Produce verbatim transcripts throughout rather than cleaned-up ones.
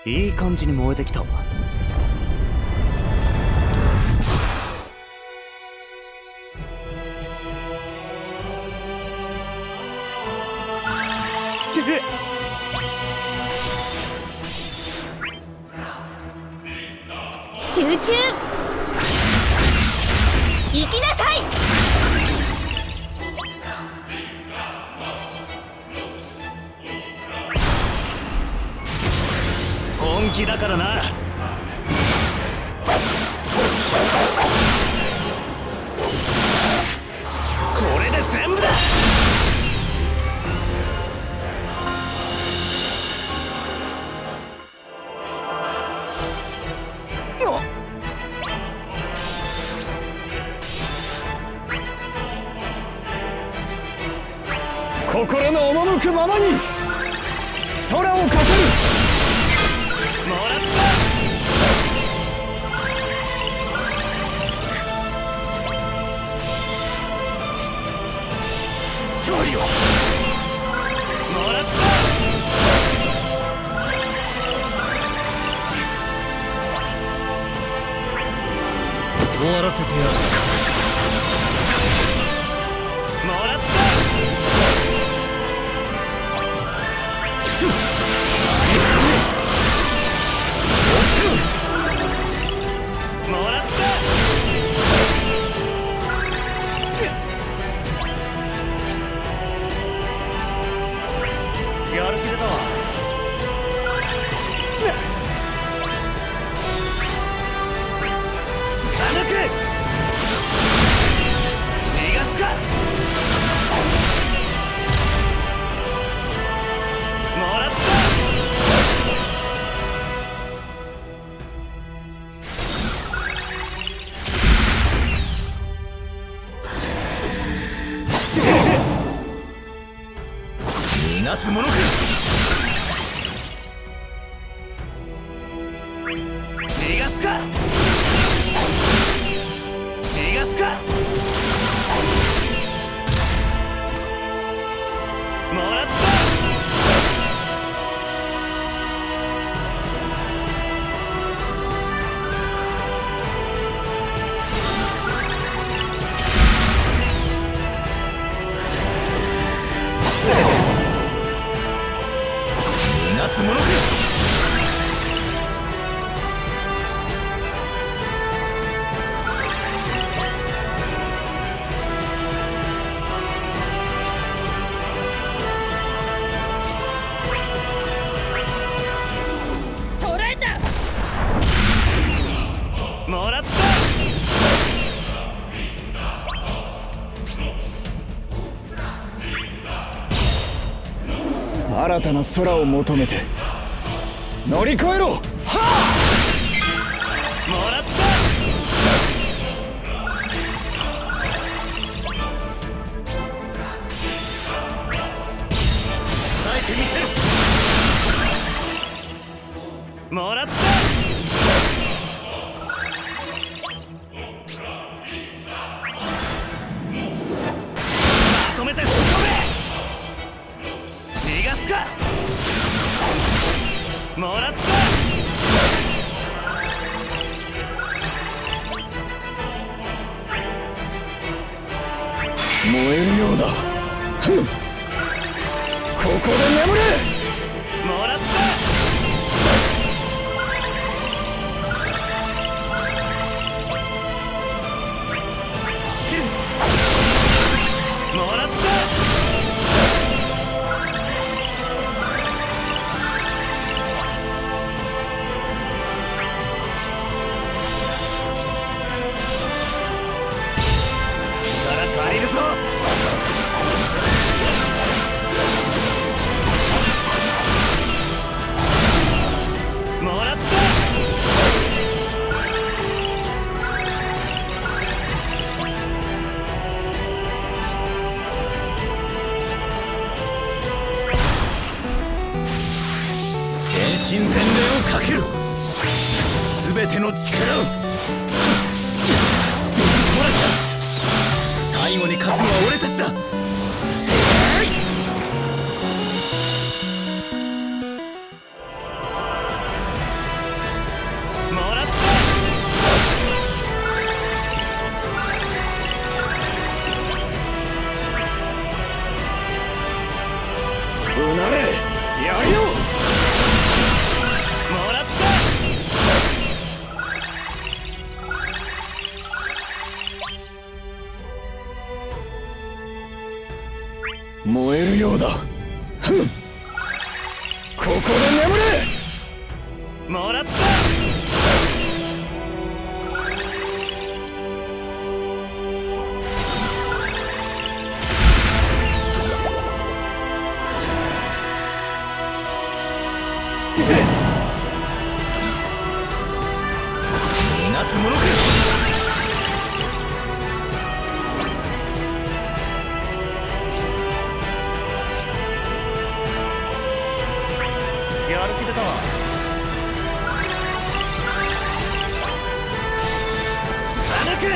いい感じに燃えてきたわ。 集中。行きなさい。 本気だからな。これで全部だ。 心の赴くままに空をかける。 もらった。勝利をもらった。終わらせてやる。もらった。もらった。やる気出たわ。貫く。逃がすか。もらった。逃がすものか。逃がすか。逃がすか。もらった。逃がすものか。 捕らえた。 もらった。 新たな空を求めて乗り越えろ。はあ、もらった。耐えてみせる。もらった。まとめて突っ込め。逃がすか。もらった。 燃えるようだ。ふん、ここで眠れ。 もらった。もらった。力借りるぞ。もらった。全身全霊をかける。すべての力を。もらった。最後に勝つのは俺たちだ。 れ。 もらった。逃がすものか。やる気出たわ。貫く。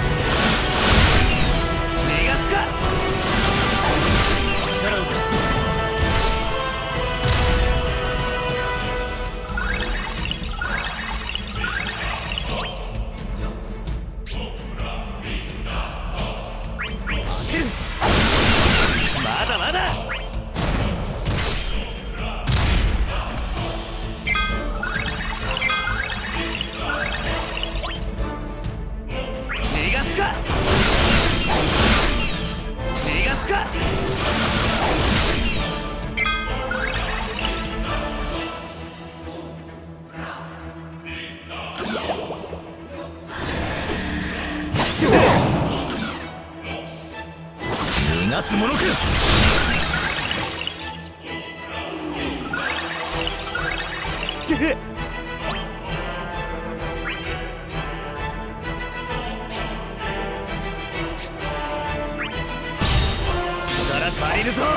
逃がすか。力を貸す。まだまだ。逃がすか。逃がすか。逃がすものか。力足りるぞ。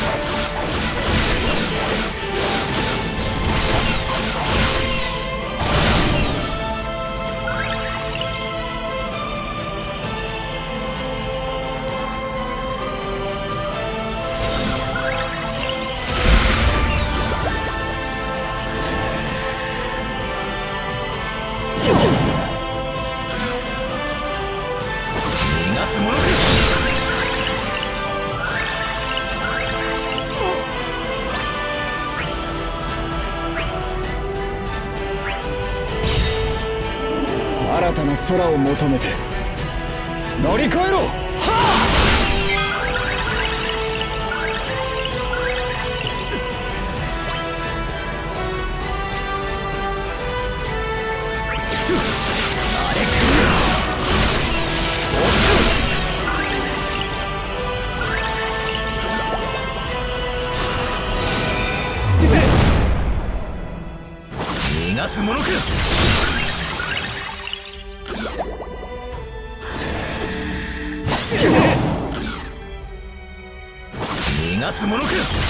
逃がすものか。 新たな空を求めて乗り越えろ。はあ。あれ来る。逃がすものか。逃がすものか。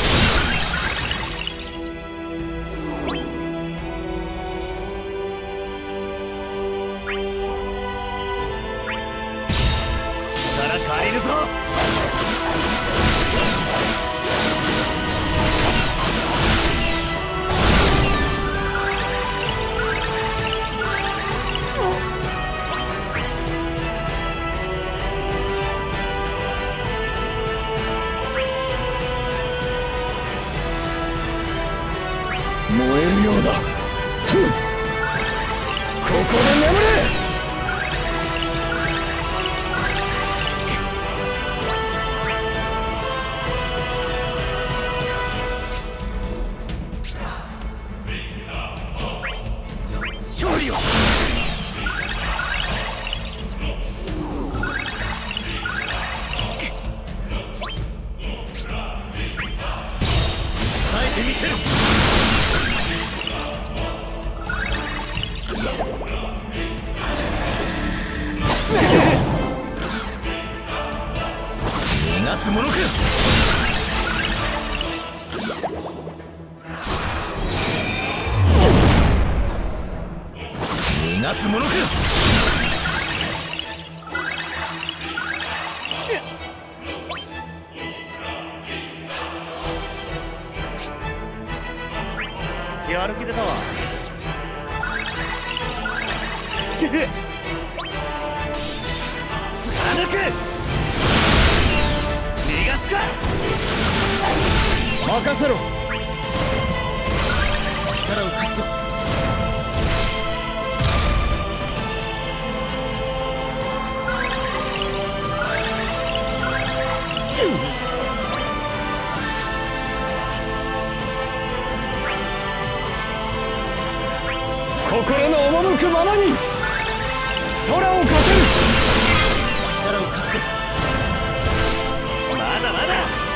力借りるぞ。 燃えるようだ。ふん。ここで眠れ。勝利を。耐えてみせる。逃がすものか。逃がすものか。やる気出たわ。貫く。逃がすか。 任せろ。 力を貸すぞ。 心の赴くままに空をかける。 力を貸す。まだまだ。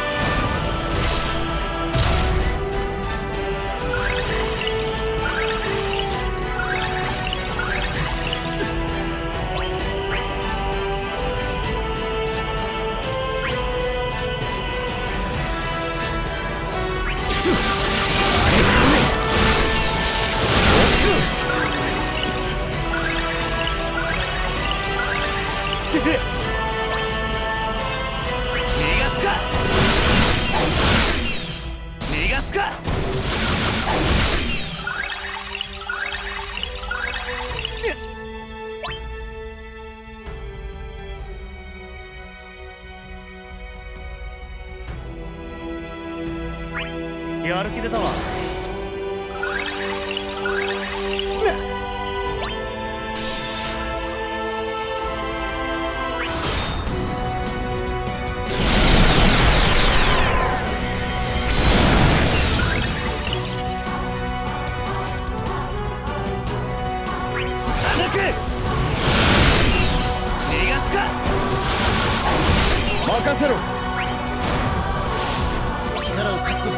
逃がすか逃がすか。やる気出たわ。逃がすか。 任せろ。 力を貸す。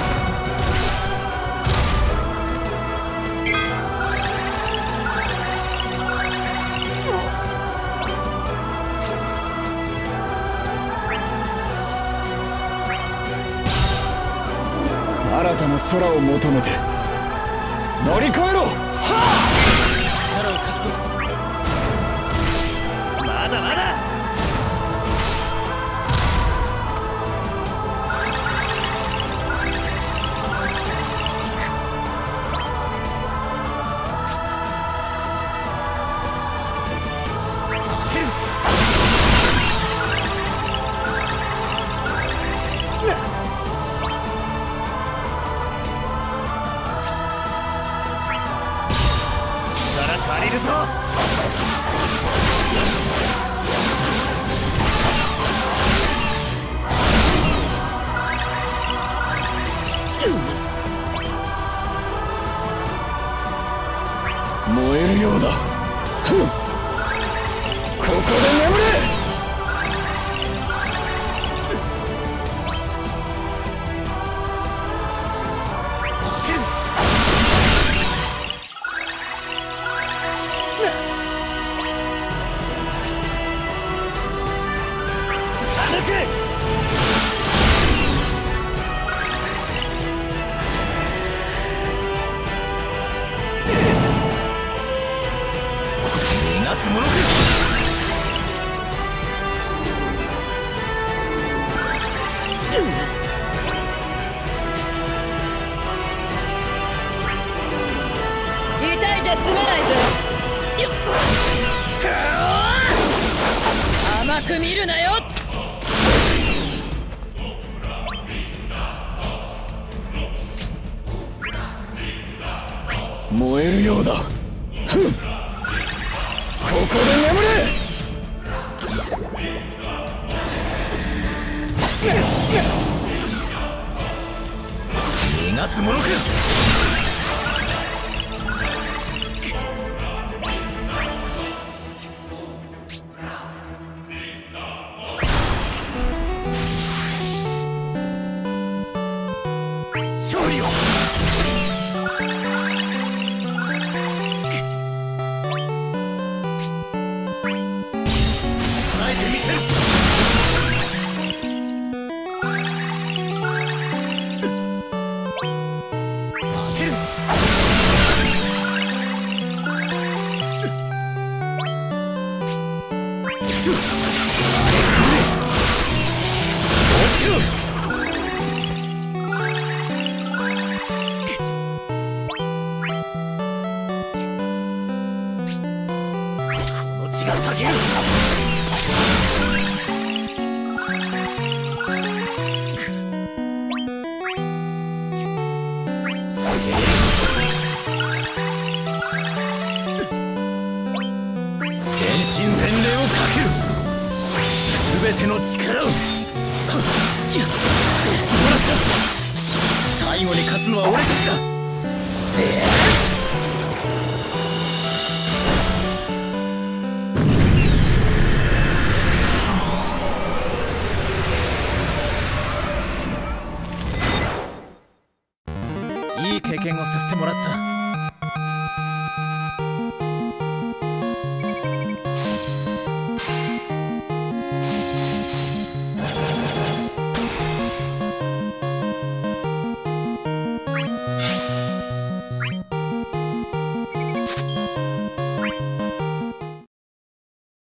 新たな空を求めて乗り越えろ。 力を貸す。まだまだ。借りるぞ。 燃えるようだ。ふん、ここで眠れ。 逃がすものか。 痛いじゃ済まないぞ。よっ、甘く見るなよ。 燃えるようだ。ふん、ここで眠れ。 逃がすものか。勝利を。血がたぎる。全身全霊をかける。全ての力を。もらった。最後に勝つのは俺たちだ。